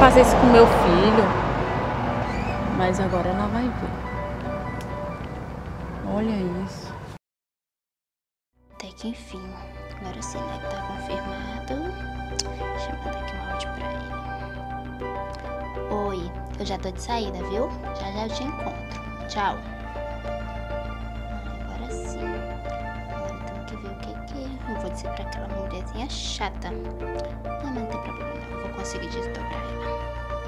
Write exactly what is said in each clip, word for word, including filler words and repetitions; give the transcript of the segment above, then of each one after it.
fazer isso com meu filho. Mas agora ela vai ver. Olha isso. Até que enfim. Agora sim, né? Que tá confirmado. Deixa eu mandar aqui um áudio pra ele. Oi, eu já tô de saída, viu? Já já eu te encontro. Tchau. Agora sim. Agora eu tenho que ver o que que eu vou dizer pra aquela mulherzinha chata. Não, mas não tem problema não. Eu vou conseguir desdobrar ela.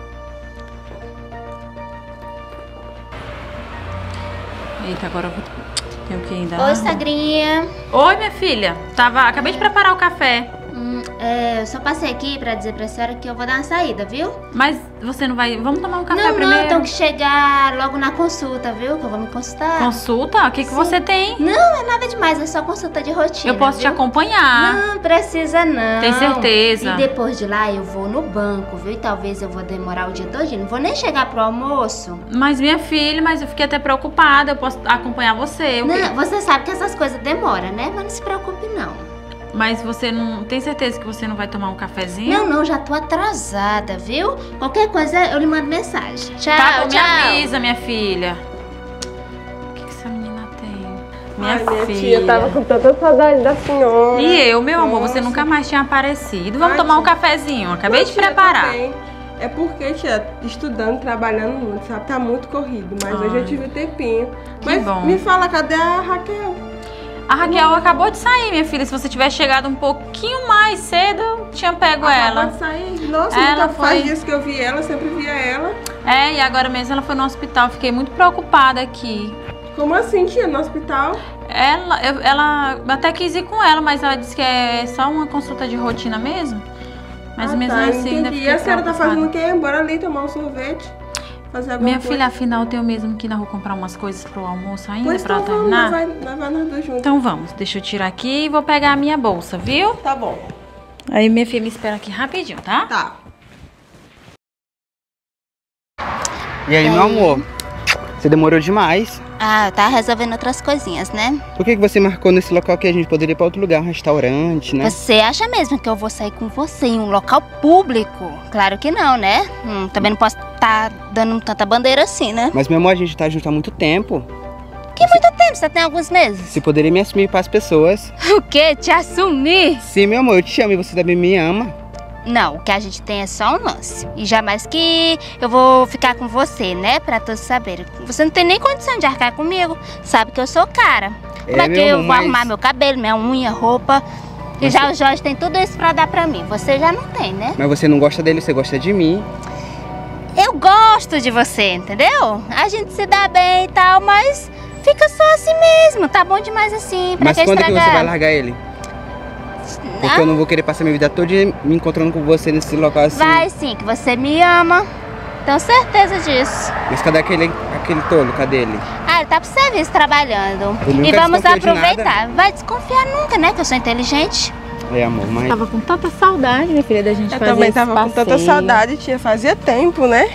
Eita, agora eu vou... tenho que ainda... Oi, Sagrinha. Oi, minha filha. Tava... Acabei de preparar o café. Hum, é, eu só passei aqui pra dizer pra senhora que eu vou dar uma saída, viu? Mas você não vai... Vamos tomar um café não, primeiro? Não, eu tenho que chegar logo na consulta, viu? Que eu vou me consultar. Consulta? O que, que você tem? Não, é nada demais, é só consulta de rotina. Eu posso viu? te acompanhar. Não, precisa não. Tem certeza? E depois de lá eu vou no banco, viu? E talvez eu vou demorar o dia todo. Não vou nem chegar pro almoço. Mas minha filha, mas eu fiquei até preocupada. Eu posso acompanhar você. Não, você sabe que essas coisas demoram, né? Mas não se preocupe não. Mas você não... Tem certeza que você não vai tomar um cafezinho? Não, não, já tô atrasada, viu? Qualquer coisa eu lhe mando mensagem. Tchau, tá bom, tchau. me avisa, minha filha. O que, que essa menina tem? Minha Ai, minha filha. tia, tava com tanta saudade da senhora. E eu, meu amor, Nossa. você nunca mais tinha aparecido. Vamos Ai, tomar um tia. cafezinho. Acabei Não, de tia, preparar. também. É porque, tia, estudando, trabalhando muito, sabe? Tá muito corrido, mas Ai, hoje eu tive um tempinho. que Mas bom. me fala, cadê a Raquel? A Raquel acabou de sair, minha filha. Se você tivesse chegado um pouquinho mais cedo, eu tinha pego ela. Acabou de sair? Nossa, Ela nunca faz foi- dias que eu vi ela, sempre via ela. É, e agora mesmo ela foi no hospital. Fiquei muito preocupada aqui. Como assim, tia? No hospital? Ela, eu, ela eu até quis ir com ela, mas ela disse que é só uma consulta de rotina mesmo. Mas ah, mesmo tá, assim, ainda entendi. fiquei E a senhora tá preocupada. fazendo o quê? Bora ali tomar um sorvete? Fazer alguma Minha coisa? filha, afinal, eu tenho mesmo que ir na rua comprar umas coisas pro almoço ainda, Pois pra então vamos, terminar. nós vai, nós vai nós dois juntos. Então vamos, deixa eu tirar aqui e vou pegar a minha bolsa, viu? Tá bom. Aí minha filha me espera aqui rapidinho, tá? Tá. E aí, meu amor? Você demorou demais. Ah, eu tava resolvendo outras coisinhas, né? Por que que você marcou nesse local que a gente poderia ir pra outro lugar, um restaurante, né? Você acha mesmo que eu vou sair com você em um local público? Claro que não, né? Hum, também não posso estar dando tanta bandeira assim, né? Mas, meu amor, a gente tá junto há muito tempo. Que muito tempo? Você tem alguns meses? Você poderia me assumir para as pessoas. O quê? Te assumir? Sim, meu amor, eu te amo e você também me ama. Não, o que a gente tem é só um lance. E jamais que eu vou ficar com você, né? Pra todos saberem. Você não tem nem condição de arcar comigo. Sabe que eu sou cara. É, Como é que meu eu amor, vou mas- arrumar meu cabelo, minha unha, roupa? E Mas já você- o Jorge tem tudo isso pra dar pra mim. Você já não tem, né? Mas você não gosta dele, você gosta de mim. Eu gosto de você, entendeu? A gente se dá bem e tal, mas fica só assim mesmo. Tá bom demais assim. Pra Mas que quando que estragar? você vai largar ele? Porque Ah, eu não vou querer passar minha vida toda me encontrando com você nesse local assim. vai sim, que você me ama. Tenho certeza disso. Mas cadê aquele, aquele tolo? Cadê ele? Ah, ele tá pro serviço trabalhando. Eu nunca E vamos desconfio de aproveitar. Vai desconfiar nunca, né? Que eu sou inteligente. É, amor, mas... Tava com tanta saudade, minha filha, da gente Eu fazer também esse tava com tanta passeio. saudade, tia. Fazia tempo, né?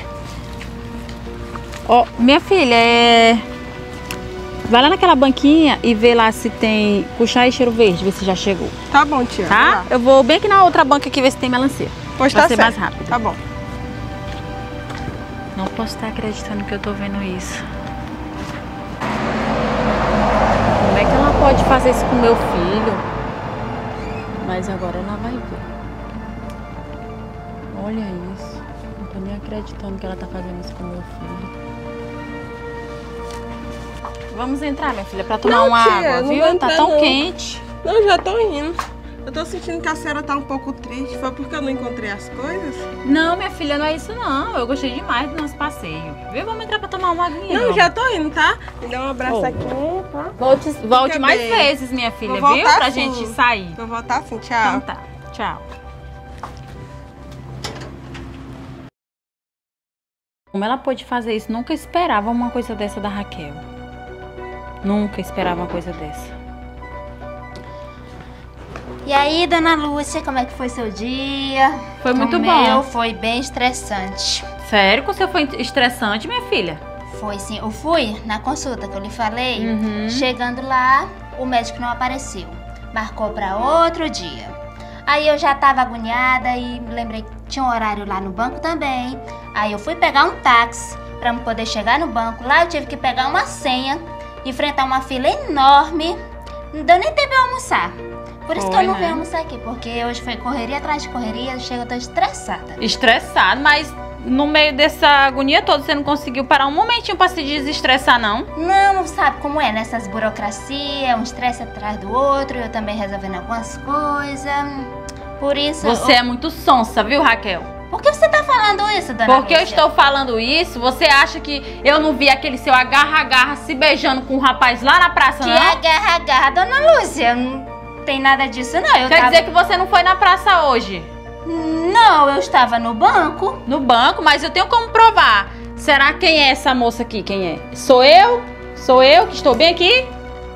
Ó, minha filha, é... vai lá naquela banquinha e vê lá se tem puxar e cheiro verde, ver se já chegou, Tá bom, tia. vai tá? lá. Eu vou bem aqui na outra banca aqui ver se tem melancia. Pois Vai tá ser certo. mais rápido. Tá bom. Não posso estar acreditando que eu tô vendo isso. Como é que ela pode fazer isso com meu filho? Mas agora ela vai ver. Olha isso. Não tô nem acreditando que ela tá fazendo isso com meu filho. Vamos entrar, minha filha, pra tomar Não, uma tia, água, não viu? vou Tá entrar, tão não. quente. Não, já tô indo. Eu tô sentindo que a senhora tá um pouco triste. Foi porque eu não encontrei as coisas? Não, minha filha, não é isso não. Eu gostei demais do nosso passeio. Viu? Vamos entrar pra tomar uma aguinha. Não, já tô indo, tá? Me dá um abraço Oh. aqui, tá? Volte, volte mais bem. vezes, minha filha, Vou viu? voltar Pra sim. gente sair. Vou voltar assim, tchau. Então tá. Tchau. Como ela pôde fazer isso? Nunca esperava uma coisa dessa da Raquel. Nunca esperava uma coisa dessa. E aí, dona Lúcia, como é que foi seu dia? Foi muito o bom. meu foi bem estressante. Sério que você foi estressante, minha filha? Foi sim. Eu fui na consulta que eu lhe falei. Uhum. Chegando lá, o médico não apareceu. Marcou para outro dia. Aí eu já tava agoniada e me lembrei que tinha um horário lá no banco também. Aí eu fui pegar um táxi pra me poder chegar no banco. Lá eu tive que pegar uma senha, enfrentar uma fila enorme. Não deu nem tempo de eu almoçar. Por isso Foi, que eu não né? vim almoçar aqui, porque hoje foi correria atrás de correria, chega, eu tô estressada. Estressado, mas no meio dessa agonia toda você não conseguiu parar um momentinho pra se desestressar, não? Não, sabe como é, nessas burocracias, um estresse atrás do outro, eu também resolvendo algumas coisas. Por isso... Você eu... é muito sonsa, viu, Raquel? Por que você tá falando isso, dona Porque eu Lúcia? estou falando isso, você acha que eu não vi aquele seu agarra-agarra se beijando com um rapaz lá na praça, Que não? agarra-agarra, dona Lúcia, não tem nada disso não. Eu Quer tava... dizer que você não foi na praça hoje? Não, eu estava no banco. No banco, mas eu tenho como provar. Será quem é essa moça aqui? Quem é? Sou eu? Sou eu que estou bem aqui?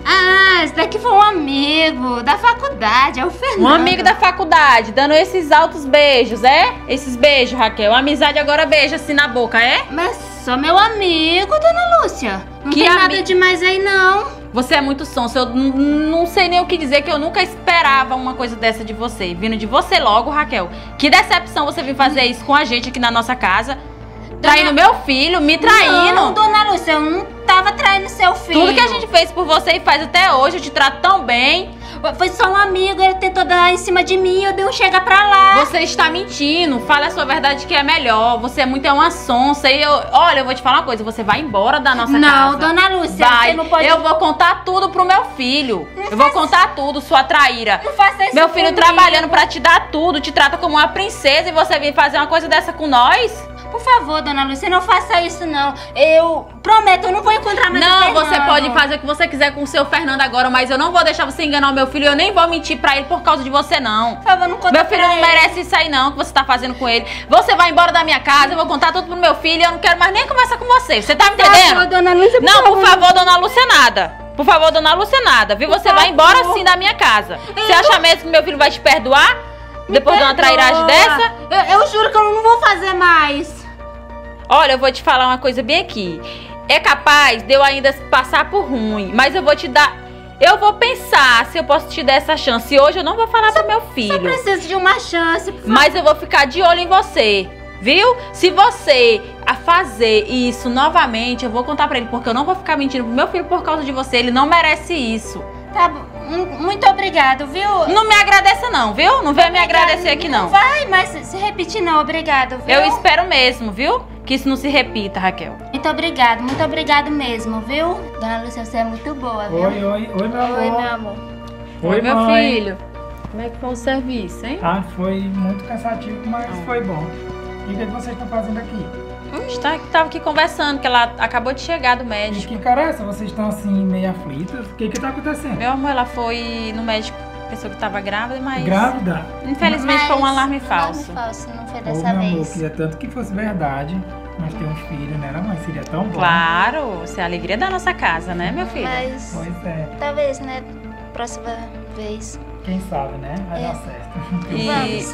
Ah, esse daqui foi um amigo da faculdade, é o Fernando. Um amigo da faculdade, dando esses altos beijos, é? Esses beijos, Raquel. Amizade agora beija assim na boca, é? Mas sou meu amigo, dona Lúcia. Não Que tem ami- nada demais aí, não. Você é muito sonsa. Eu n- não sei nem o que dizer, que eu nunca esperava uma coisa dessa de você. Vindo de você logo, Raquel. Que decepção você vir fazer isso com a gente aqui na nossa casa. Traindo meu filho, me traindo. Não, dona Lúcia, eu não tava traindo seu filho. Tudo que a gente fez por você e faz até hoje, eu te trato tão bem. Foi só um amigo, ele tentou dar em cima de mim, eu dei um chega pra lá. Você está mentindo. Fala a sua verdade que é melhor. Você é muito é uma sonsa. E eu, olha, eu vou te falar uma coisa. Você vai embora da nossa Não, casa. dona Lúcia, Vai. você não pode... Eu vou contar tudo pro meu filho. Não eu vou faz- contar tudo, sua traíra. Não faça isso Meu filho comigo. trabalhando pra te dar tudo, te trata como uma princesa e você vem fazer uma coisa dessa com nós? Por favor, dona Lúcia, não faça isso, não. Eu prometo, eu não vou encontrar mais o Não, Fernando. você pode fazer o que você quiser com o seu Fernando agora, mas eu não vou deixar você enganar o meu filho e eu nem vou mentir pra ele por causa de você, não. Por favor, não conta Meu filho pra não ele. merece isso aí não, que você tá fazendo com ele. Você vai embora da minha casa, eu vou contar tudo pro meu filho e eu não quero mais nem conversar com você. Você tá me Por favor, entendendo? dona Lúcia, por Não, favor. por favor, dona Lúcia, nada. Por favor, dona Lúcia, nada. Viu? Você vai embora sim da minha casa. Você acha mesmo que meu filho vai te perdoar? Depois de uma Perdoa. trairagem dessa? Eu, eu juro que eu não vou fazer mais. Olha, eu vou te falar uma coisa bem aqui. É capaz de eu ainda passar por ruim, mas eu vou te dar... Eu vou pensar se eu posso te dar essa chance. E hoje eu não vou falar pro meu Só filho. preciso de uma chance, por favor. Mas eu vou ficar de olho em você, viu? Se você a fazer isso novamente, eu vou contar pra ele, porque eu não vou ficar mentindo pro meu filho por causa de você. Ele não merece isso. Tá bom. Hum, Muito obrigado, viu? Não me agradeça não, viu? Não venha me Obrigada. agradecer aqui não. Vai, mas se repetir não, obrigado, viu? Eu espero mesmo, viu? Que isso não se repita, Raquel. Muito obrigado, muito obrigado mesmo, viu? Dona Lúcia, você é muito boa, viu? Oi, oi, oi, meu amor. Oi, meu amor. Oi, meu mãe. filho. Como é que foi o serviço, hein? Ah, foi muito cansativo, mas foi bom. E o que vocês estão fazendo aqui? A gente tá- tava aqui conversando, que ela acabou de chegar do E médico. que cara é essa? Vocês estão assim, meio aflitos? O que que tá acontecendo? Meu amor, ela foi no médico, pensou que tava grávida, mas... Grávida? Infelizmente foi um alarme falso. Alarme falso, não foi Ô, dessa meu amor, vez. queria tanto que fosse verdade. Nós temos um filho, né, mãe? Seria tão bom. Claro, você é a alegria da nossa casa, né, meu filho? Mas Pois é. talvez, né, próxima vez. Quem sabe, né? Vai É. dar certo. E Vamos.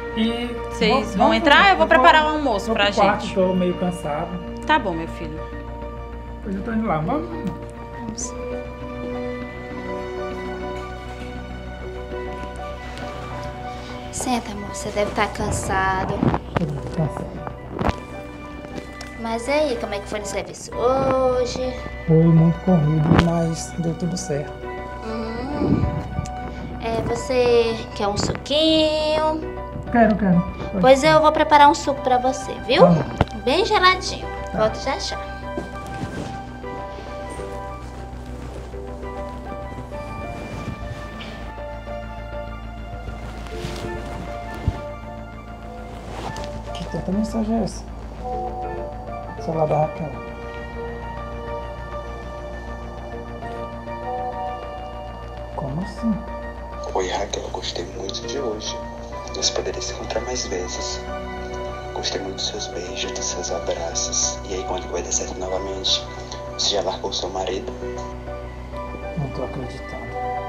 E vocês vamos- vão vamos- entrar? Eu vou preparar o almoço vou pra pro quarto, gente. Tô meio cansado. Tá bom, meu filho. Pois eu tô indo lá. Vamos. Vamos. Senta, amor, você deve estar cansado. Cansado. Mas e aí, como é que foi no serviço hoje? Foi muito corrido, mas deu tudo certo. Hum. É, você quer um suquinho? Quero, quero. Pode Pois ser. eu vou preparar um suco pra você, viu? Tá bom. Bem geladinho. Volto já já. Que tanta mensagem é essa? Celular da Raquel. Como assim? Oi Raquel, gostei muito de hoje. Nós poderíamos se encontrar mais vezes. Gostei muito dos seus beijos, dos seus abraços. E aí, quando que vai dar certo novamente? Você já largou o seu marido? Não tô acreditando.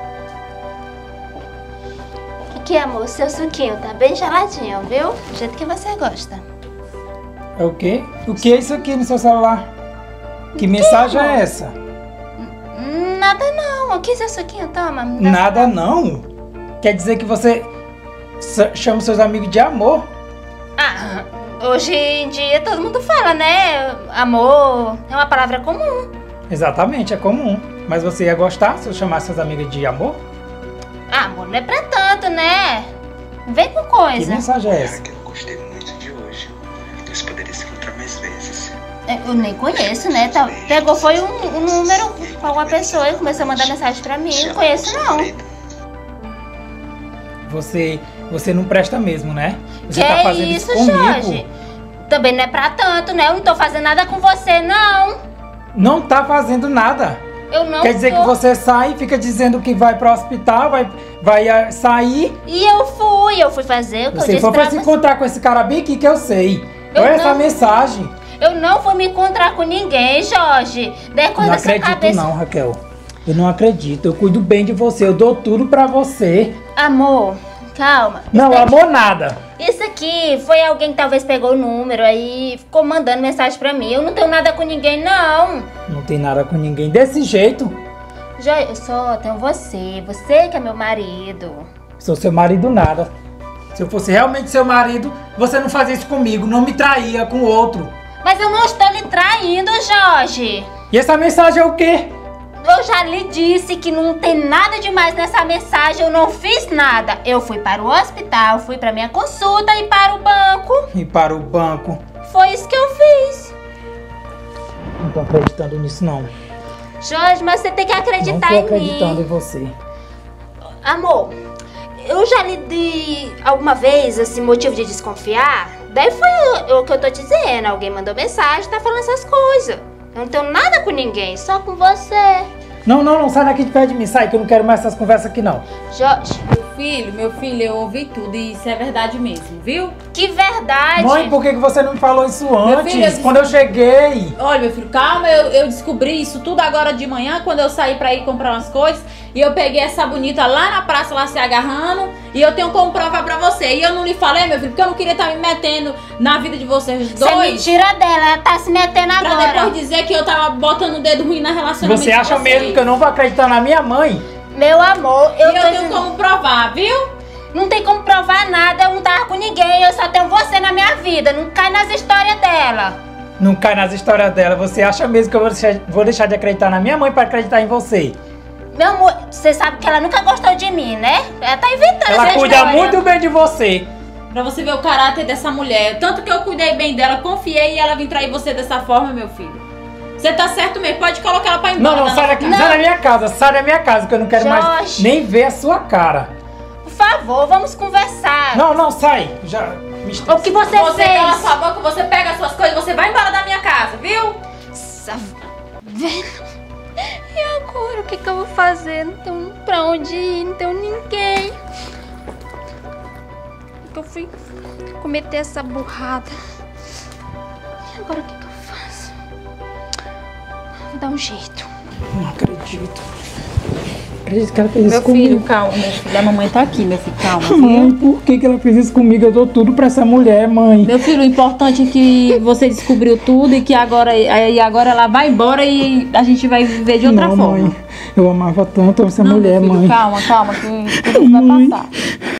Aqui, amor, seu suquinho tá bem geladinho, viu? Do jeito que você gosta. É o quê? O que é isso aqui no seu celular? Que mensagem é essa? Hum, Nada não. Aqui, seu suquinho, toma. me dá Nada seu- não? Quer dizer que você... S- Chama seus amigos de amor. Ah, hoje em dia todo mundo fala, né? Amor é uma palavra comum. Exatamente, é comum. Mas você ia gostar se eu chamasse seus amigos de amor? Ah, amor, não é pra tanto, né? Vem com Que coisa. mensagem é essa? Raquel, eu gostei muito de hoje. Nós poderíamos se encontrar mais vezes. Eu nem conheço, né? Tá- Pegou foi um, um número com alguma pessoa e começou a mandar mensagem pra mim. Não conheço, não. Você, você não presta mesmo, né? Você Que tá fazendo isso, isso, comigo. Jorge? Também não é pra tanto, né? Eu não tô fazendo nada com você, não. Não tá fazendo nada. Eu não Quer dizer tô. que você sai e fica dizendo que vai pro hospital, vai, vai ah, sair. E eu fui, eu fui fazer o que eu Você disse foi pra pra se você. encontrar com esse cara bem aqui que eu sei. Eu Olha essa não- mensagem. Eu não vou me encontrar com ninguém, Jorge. Dê coisa Não da sua acredito cabeça. não, Raquel. Eu não acredito. Eu cuido bem de você. Eu dou tudo pra você. Amor, calma. Não, Isso amor nada. daqui- Isso aqui foi alguém que talvez pegou o número aí ficou mandando mensagem pra mim. Eu não tenho nada com ninguém, não. Não tem nada com ninguém desse jeito. Jorge, eu só tenho você. Você que é meu marido. Sou seu marido nada. Se eu fosse realmente seu marido, você não fazia isso comigo. Não me traía com outro. Mas eu não estou lhe traindo, Jorge. E essa mensagem é o quê? Eu já lhe disse que não tem nada demais nessa mensagem. Eu não fiz nada. Eu fui para o hospital, fui para minha consulta e para o banco. E para o banco. Foi isso que eu fiz. Não tô acreditando nisso, não. Jorge, mas você tem que Não acreditar tô em acreditando mim. em você. Amor, eu já lhe dei alguma vez esse motivo de desconfiar. Daí foi o, o que eu tô te dizendo. Alguém mandou mensagem, tá falando essas coisas. Eu não tenho nada com ninguém, só com você. Não, não, não. Sai daqui de perto de mim. Sai, que eu não quero mais essas conversas aqui, não. Jorge, Meu filho, meu filho, eu ouvi tudo e isso é verdade mesmo, viu? que verdade. Mãe, por que que você não me falou isso antes? filho, eu disse- Quando eu cheguei. Olha, meu filho, calma, eu, eu descobri isso tudo agora de manhã, quando eu saí pra ir comprar umas coisas. E eu peguei essa bonita lá na praça, lá se agarrando. E eu tenho como provar pra você. E eu não lhe falei, meu filho, porque eu não queria estar me metendo na vida de vocês Você me dois. tira dela, ela tá se metendo Pra agora. depois dizer que eu tava botando o dedo ruim na relacionamento Você acha de vocês. mesmo que eu não vou acreditar na minha mãe? Meu amor, eu E eu tô tenho dizendo... como provar, viu? Não tem como provar nada, eu não tava com ninguém, eu só tenho você na minha vida. Não cai nas histórias dela. Não cai nas histórias dela. Você acha mesmo que eu vou deixar, vou deixar de acreditar na minha mãe pra acreditar em você? Meu amor, você sabe que ela nunca gostou de mim, né? Ela tá inventando Ela essa cuida história. muito bem de você. Pra você ver o caráter dessa mulher. Tanto que eu cuidei bem dela, confiei e ela vim trair você dessa forma, meu filho. Você tá certo mesmo, pode colocar ela pra ir embora. Não, não, da sai nossa daqui. casa. Sai da minha casa. Sai da minha casa, que eu não quero mais Jorge. nem ver a sua cara. Por favor, vamos conversar. Não, não, sai. Já me O que você, Você cala fez? sua boca, você pega as suas coisas, você vai embora da minha casa, viu? Nossa, velho. E agora, o que que eu vou fazer? Não tenho pra onde ir, não tenho ninguém. Eu fui cometer essa burrada. E agora, o que que eu faço? Vou dar um jeito. Não acredito. Acredito que ela fez isso Meu comigo. filho, calma, meu filho. A mamãe tá aqui, meu filho, calma. Mãe, por que que ela fez isso comigo? Eu dou tudo pra essa mulher, mãe. Meu filho, o importante é que você descobriu tudo e que agora, e agora ela vai embora e a gente vai viver de outra Não, forma. mãe. Eu amava tanto essa Não, mulher, meu filho, mãe. calma, calma, que tudo vai Mãe. passar.